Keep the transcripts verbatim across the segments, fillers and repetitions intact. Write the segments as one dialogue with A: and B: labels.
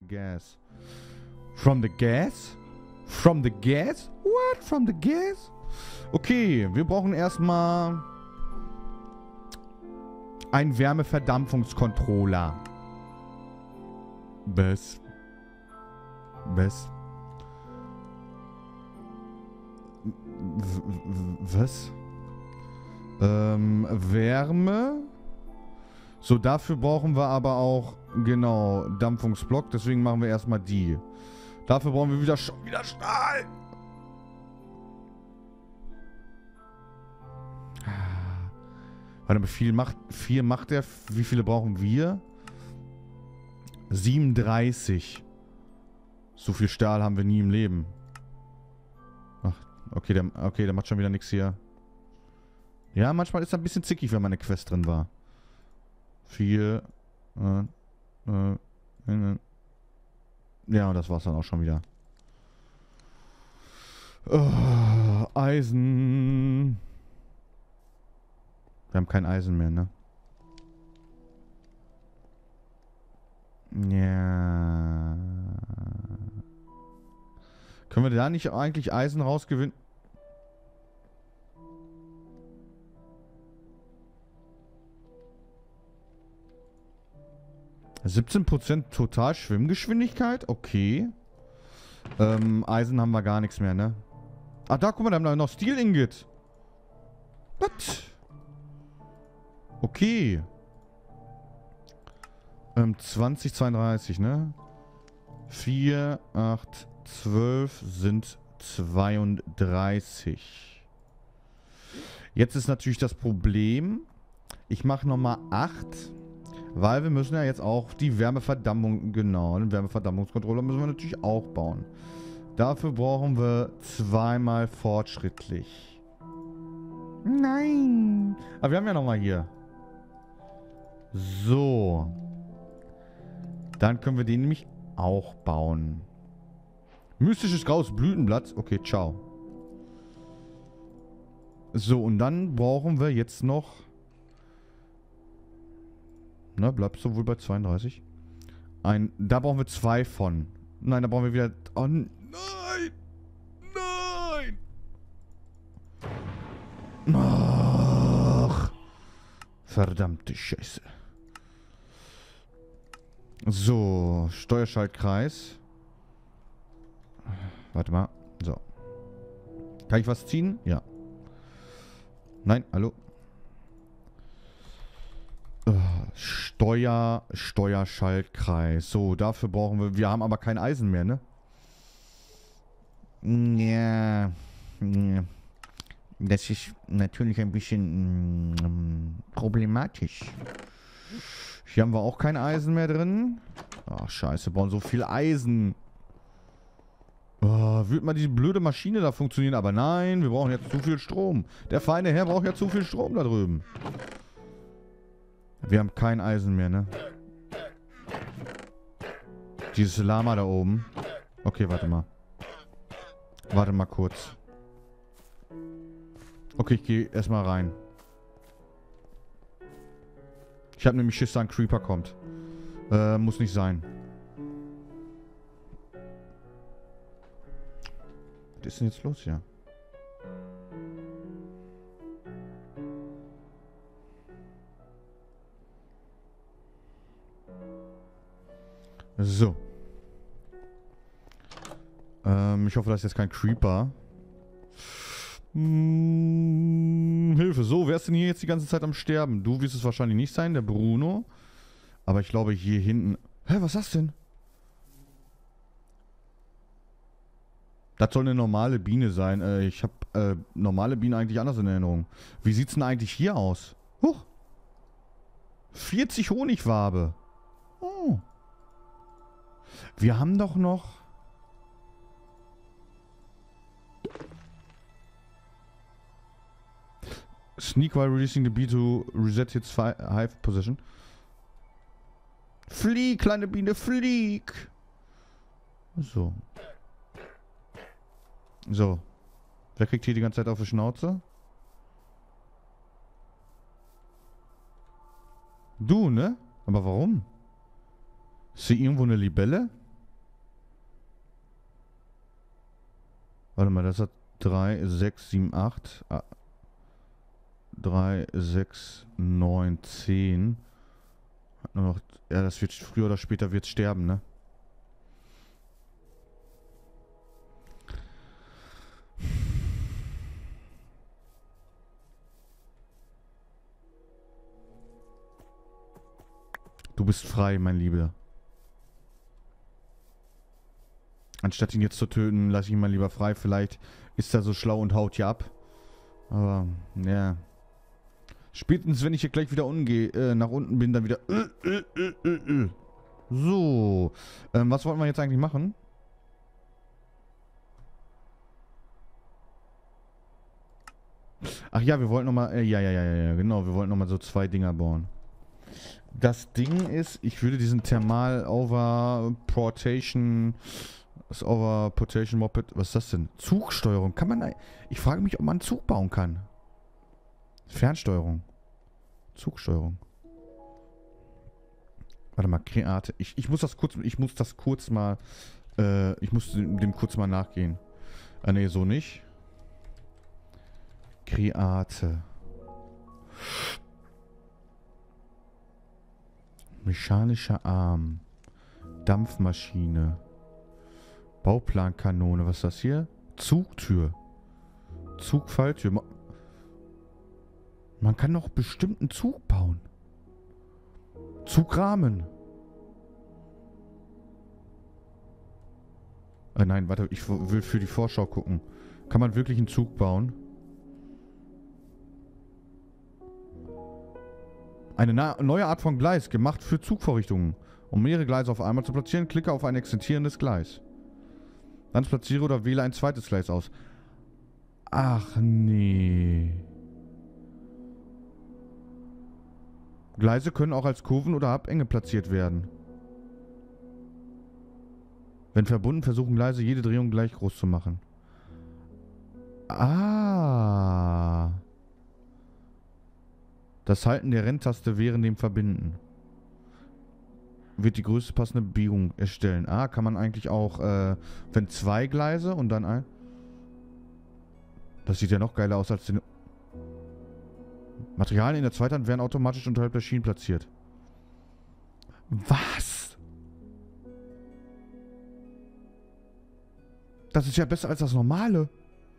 A: Gas. From the gas? From the gas? What? From the gas? Okay, wir brauchen erstmal einen Wärmeverdampfungscontroller. Was? Was? W was? Ähm, Wärme. So, dafür brauchen wir aber auch, genau, Dampfungsblock. Deswegen machen wir erstmal die. Dafür brauchen wir wieder, schon wieder Stahl. Warte mal, viel macht, vier macht er. Wie viele brauchen wir? siebenunddreißig. So viel Stahl haben wir nie im Leben. Ach, okay, der, okay, der macht schon wieder nichts hier. Ja, manchmal ist er ein bisschen zickig, wenn meine Quest drin war. Vier. Äh, äh, äh. Ja, und das war's dann auch schon wieder. Oh, Eisen. Wir haben kein Eisen mehr, ne? Ja. Können wir da nicht eigentlich Eisen rausgewinnen? siebzehn Prozent total Schwimmgeschwindigkeit? Okay. Ähm, Eisen haben wir gar nichts mehr, ne? Ach, da, guck mal, da haben wir noch Steel Ingot. Was? Okay. Ähm, zwanzig, zweiunddreißig, ne? vier, acht, zwölf sind zweiunddreißig. Jetzt ist natürlich das Problem, ich mache nochmal acht, weil wir müssen ja jetzt auch die Wärmeverdampfung, genau, den Wärmeverdampfungscontroller müssen wir natürlich auch bauen. Dafür brauchen wir zweimal fortschrittlich. Nein! Aber wir haben ja nochmal hier. So. Dann können wir den nämlich auch bauen. Mystisches graues Blütenblatt. Okay, ciao. So, und dann brauchen wir jetzt noch... Na, bleibst du wohl bei zweiunddreißig? Ein... Da brauchen wir zwei von. Nein, da brauchen wir wieder... Oh, nein! Nein! Ach! Verdammte Scheiße. So, Steuerschaltkreis. Warte mal. So. Kann ich was ziehen? Ja. Nein, hallo. Steuer, Steuerschaltkreis. So, dafür brauchen wir... Wir haben aber kein Eisen mehr, ne? Ja. Ja. Das ist natürlich ein bisschen mm, problematisch. Hier haben wir auch kein Eisen mehr drin. Ach, scheiße, wir brauchen so viel Eisen. Oh, würde mal diese blöde Maschine da funktionieren, aber nein, wir brauchen jetzt zu viel Strom. Der feine Herr braucht ja zu viel Strom da drüben. Wir haben kein Eisen mehr, ne? Dieses Lama da oben. Okay, warte mal. Warte mal kurz. Okay, ich gehe erstmal rein. Ich habe nämlich Schiss, dass ein Creeper kommt. Äh, muss nicht sein. Was ist denn jetzt los hier? So. Ähm, ich hoffe, das ist jetzt kein Creeper. Hm, Hilfe. So, wer ist denn hier jetzt die ganze Zeit am Sterben? Du wirst es wahrscheinlich nicht sein, der Bruno. Aber ich glaube hier hinten... Hä, was ist das denn? Das soll eine normale Biene sein. Äh, ich habe äh, normale Bienen eigentlich anders in Erinnerung. Wie sieht's denn eigentlich hier aus? Huch. vierzig Honigwabe. Oh. Wir haben doch noch... Sneak while releasing the bee to reset its hive position. Flieg, kleine Biene, flieg! So. So. Wer kriegt hier die ganze Zeit auf die Schnauze? Du, ne? Aber warum? Ist hier irgendwo eine Libelle? Warte mal, das hat drei, sechs, sieben, acht. drei, sechs, neun, zehn. Hat nur noch. Ja, das wird früher oder später wird sterben, ne? Du bist frei, mein Lieber. Anstatt ihn jetzt zu töten, lasse ich ihn mal lieber frei. Vielleicht ist er so schlau und haut hier ab. Aber, ja. Spätestens, wenn ich hier gleich wieder unge äh, nach unten bin, dann wieder... Äh, äh, äh, äh, äh. So. Ähm, was wollten wir jetzt eigentlich machen? Ach ja, wir wollten nochmal... Äh, ja, ja, ja, ja, genau. Wir wollten nochmal so zwei Dinger bauen. Das Ding ist, ich würde diesen Thermal Overportation... Das Overportation Moped... Was ist das denn? Zugsteuerung. Kann man... Ich frage mich, ob man einen Zug bauen kann. Fernsteuerung. Zugsteuerung. Warte mal, Kreate. Ich, ich muss das kurz... Ich muss das kurz mal... Äh, ich muss dem, dem kurz mal nachgehen. Ah, ne, so nicht. Kreate. Mechanischer Arm. Dampfmaschine. Bauplankanone. Was ist das hier? Zugtür. Zugfalltür. Ma Man kann doch bestimmt einen Zug bauen. Zugrahmen. Äh, nein, warte. Ich will für die Vorschau gucken. Kann man wirklich einen Zug bauen? Eine neue Art von Gleis, gemacht für Zugvorrichtungen. Um mehrere Gleise auf einmal zu platzieren, klicke auf ein existierendes Gleis. Dann platziere oder wähle ein zweites Gleis aus. Ach nee. Gleise können auch als Kurven oder Abhänge platziert werden. Wenn verbunden, versuchen Gleise jede Drehung gleich groß zu machen. Ah. Das Halten der Renntaste während dem Verbinden wird die größte passende Biegung erstellen. Ah, kann man eigentlich auch, äh, wenn zwei Gleise und dann ein... Das sieht ja noch geiler aus als den... Materialien in der Zweithand werden automatisch unterhalb der Schienen platziert. Was? Das ist ja besser als das normale.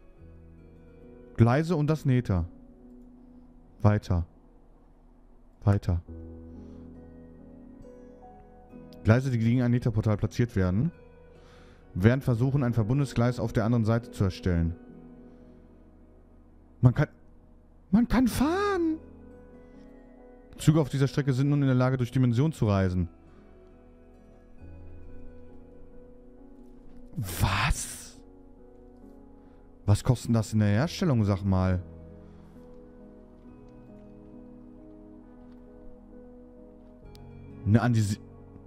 A: Gleise und das Nähter. Weiter. Weiter. Gleise, die gegen ein Nähterportal platziert werden, werden versuchen, ein verbundenes Gleis auf der anderen Seite zu erstellen. Man kann... Man kann fahren! Züge auf dieser Strecke sind nun in der Lage, durch Dimensionen zu reisen. Was? Was kostet das in der Herstellung, sag mal? Ne, an die...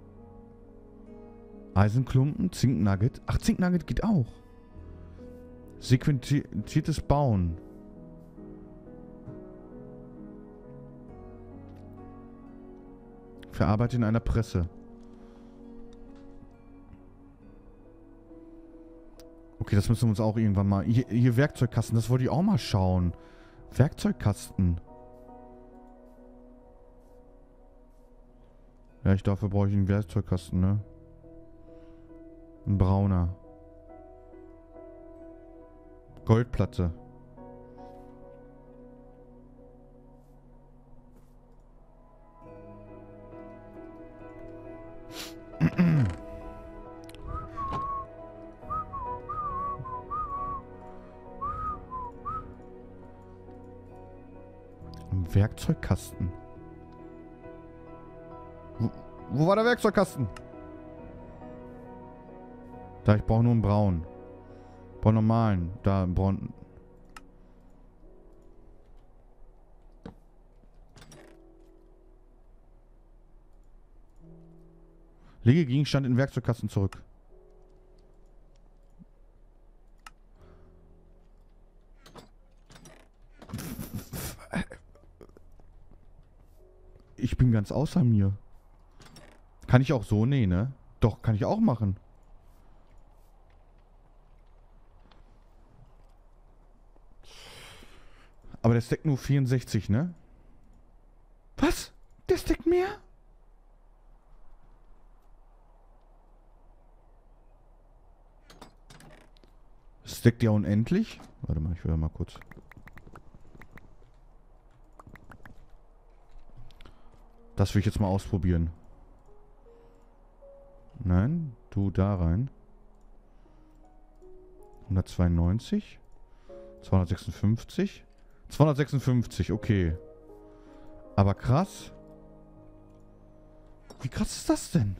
A: Eisenklumpen, Zinknugget. Ach, Zinknugget geht auch. Sequenziertes Bauen. Verarbeitet in einer Presse. Okay, das müssen wir uns auch irgendwann mal... Hier, hier Werkzeugkasten, das wollte ich auch mal schauen. Werkzeugkasten. Ja, ich dafür brauche ich einen Werkzeugkasten, ne? Ein brauner. Goldplatte. Ein Werkzeugkasten. Wo, wo war der Werkzeugkasten? Da, ich brauche nur einen braunen. Ich brauche normalen. Da, einen braunen. Lege Gegenstand in den Werkzeugkasten zurück. Ich bin ganz außer mir. Kann ich auch so? Nee, ne? Doch, kann ich auch machen. Aber der stackt nur vierundsechzig, ne? Was? Der stackt mehr? Stackt ja unendlich? Warte mal, ich will mal kurz. Das will ich jetzt mal ausprobieren. Nein, du da rein. hundertzweiundneunzig. zweihundertsechsundfünfzig. zweihundertsechsundfünfzig, okay. Aber krass. Wie krass ist das denn?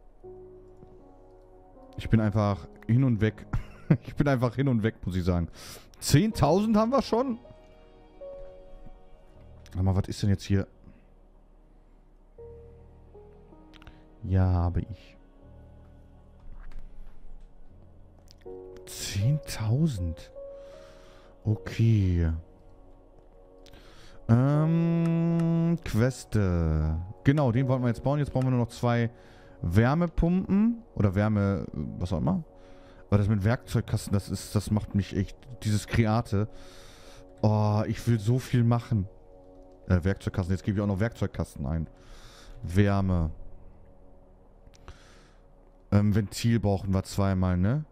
A: Ich bin einfach hin und weg. Ich bin einfach hin und weg, muss ich sagen. zehntausend haben wir schon? Aber was ist denn jetzt hier? Ja, habe ich. zehntausend. Okay. Ähm, Queste. Genau, den wollten wir jetzt bauen. Jetzt brauchen wir nur noch zwei Wärmepumpen. Oder Wärme, was auch immer. Aber das mit Werkzeugkasten, das ist, das macht mich echt, dieses Kreate. Oh, ich will so viel machen. Äh, Werkzeugkasten, jetzt gebe ich auch noch Werkzeugkasten ein. Wärme. Ähm, Ventil brauchen wir zweimal, ne?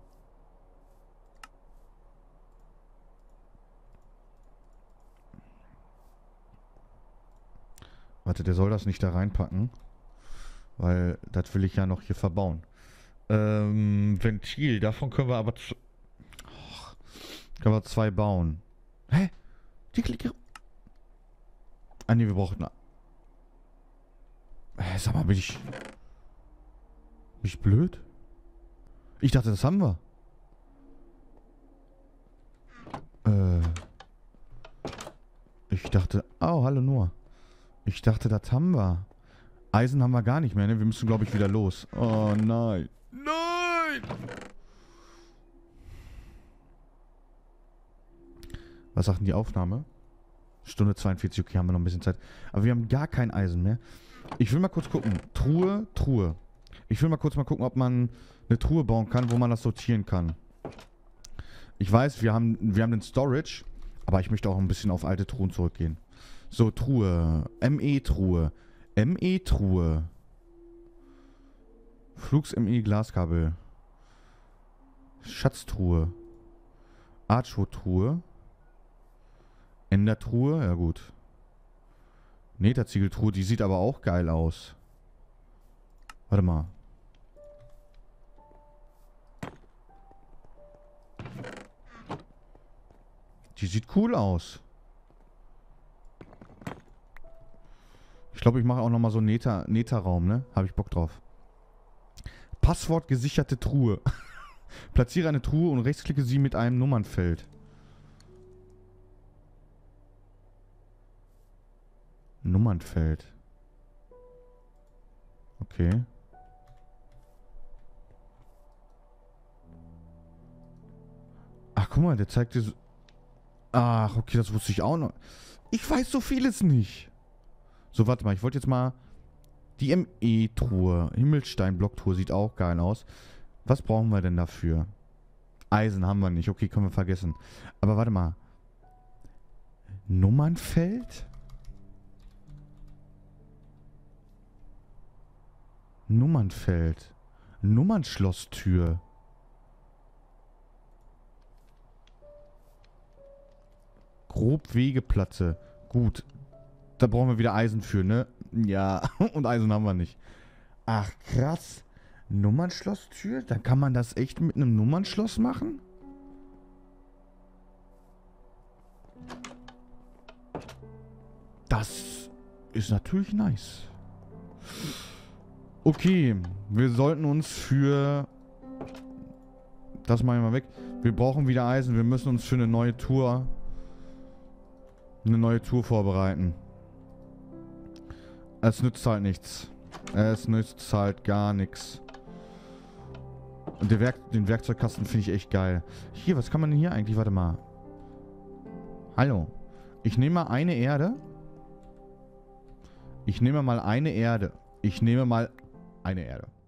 A: Warte, der soll das nicht da reinpacken. Weil das will ich ja noch hier verbauen. Ähm, Ventil, davon können wir aber... Oh, können wir zwei bauen. Hä? Die Klicke... Ah ne, wir brauchen... Hä, sag mal, bin ich... Bin ich blöd? Ich dachte, das haben wir. Äh... Ich dachte... Oh, hallo Noah. Ich dachte, das haben wir. Eisen haben wir gar nicht mehr, ne? Wir müssen, glaube ich, wieder los. Oh, nein. Nein! Was sagt denn die Aufnahme? Stunde zweiundvierzig, okay, haben wir noch ein bisschen Zeit. Aber wir haben gar kein Eisen mehr. Ich will mal kurz gucken. Truhe, Truhe. Ich will mal kurz mal gucken, ob man eine Truhe bauen kann, wo man das sortieren kann. Ich weiß, wir haben, wir haben den Storage, aber ich möchte auch ein bisschen auf alte Truhen zurückgehen. So, Truhe. M E-Truhe. M E-Truhe. Flugs-M E-Glaskabel. Schatztruhe. Archo-Truhe. Endertruhe, ja gut. Netterziegeltruhe, die sieht aber auch geil aus. Warte mal. Die sieht cool aus. Ich glaube, ich mache auch nochmal so einen Neta, Neta-Raum, ne? Habe ich Bock drauf. Passwort gesicherte Truhe. Platziere eine Truhe und rechtsklicke sie mit einem Nummernfeld. Nummernfeld. Okay. Ach, guck mal, der zeigt dir so... Ach, okay, das wusste ich auch noch. Ich weiß so vieles nicht. So, warte mal, ich wollte jetzt mal... Die M E-Truhe. Himmelstein-Blocktruhe sieht auch geil aus. Was brauchen wir denn dafür? Eisen haben wir nicht. Okay, können wir vergessen. Aber warte mal. Nummernfeld? Nummernfeld. Nummernschlosstür. Grobwegeplatte. Gut. Da brauchen wir wieder Eisen für, ne? Ja, und Eisen haben wir nicht. Ach, krass. Nummernschlosstür? Dann kann man das echt mit einem Nummernschloss machen? Das ist natürlich nice. Okay, wir sollten uns für... Das mache ich mal weg. Wir brauchen wieder Eisen. Wir müssen uns für eine neue Tour... Eine neue Tour vorbereiten. Es nützt halt nichts. Es nützt halt gar nichts. Und den, Werk den Werkzeugkasten finde ich echt geil. Hier, was kann man denn hier eigentlich? Warte mal. Hallo. Ich nehme mal eine Erde. Ich nehme mal eine Erde. Ich nehme mal eine Erde.